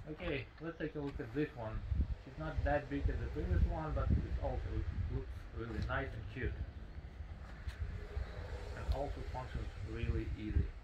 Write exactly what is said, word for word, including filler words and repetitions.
Okay, let's take a look at this one. It's not that big as the previous one, but it also looks really nice and cute. And also functions really easy.